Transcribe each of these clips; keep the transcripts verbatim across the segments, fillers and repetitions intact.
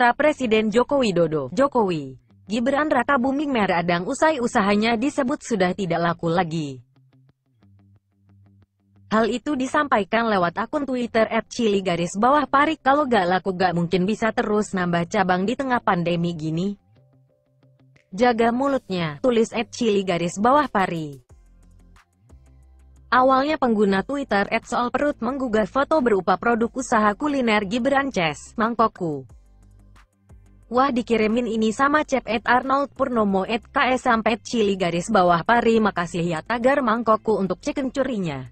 Putra Presiden Joko Widodo, Jokowi. Gibran Raka booming meradang usai usahanya disebut sudah tidak laku lagi. Hal itu disampaikan lewat akun Twitter et cili garis bawah pari. Kalau gak laku gak mungkin bisa terus nambah cabang di tengah pandemi gini. Jaga mulutnya, tulis et cili garis bawah pari. Awalnya pengguna Twitter et soal perut menggugah foto berupa produk usaha kuliner Gibran Ces, Mangkokku. Wah dikirimin ini sama cep et Arnold Purnomo et ks sampai et cili garis bawah pari makasih ya tagar Mangkokku untuk chicken curinya.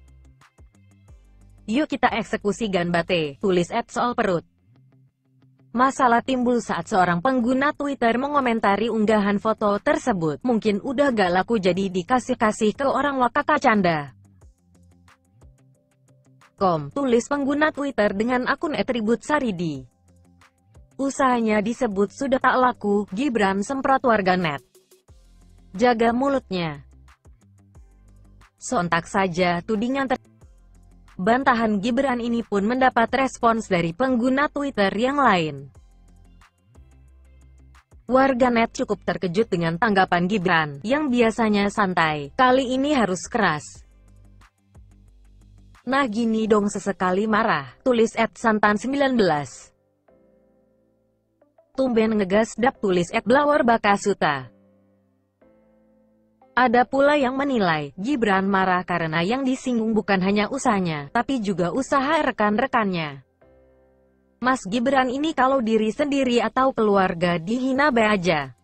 Yuk kita eksekusi ganbate, tulis et soal perut. Masalah timbul saat seorang pengguna Twitter mengomentari unggahan foto tersebut. Mungkin udah gak laku jadi dikasih-kasih ke orang wakaka canda. Kom, tulis pengguna Twitter dengan akun etribut saridi. Usahanya disebut sudah tak laku, Gibran semprot warganet. Jaga mulutnya. Sontak saja tudingan ter Bantahan Gibran ini pun mendapat respons dari pengguna Twitter yang lain. Warganet cukup terkejut dengan tanggapan Gibran, yang biasanya santai, kali ini harus keras. Nah gini dong sesekali marah, tulis et santan sembilan belas. Tumben ngegas dap, tulis et blawar bakasuta. Ada pula yang menilai, Gibran marah karena yang disinggung bukan hanya usahanya, tapi juga usaha rekan-rekannya. Mas Gibran ini kalau diri sendiri atau keluarga dihina be aja.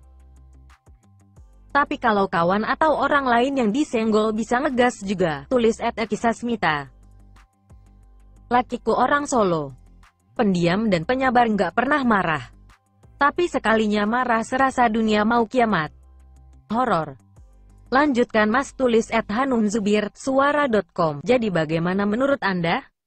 Tapi kalau kawan atau orang lain yang disenggol bisa ngegas juga, tulis et ekisasmita. Lakiku orang Solo. Pendiam dan penyabar nggak pernah marah. Tapi sekalinya marah serasa dunia mau kiamat. Horor. Lanjutkan mas, tulis et hanum zubir, suara dot com. Jadi bagaimana menurut Anda?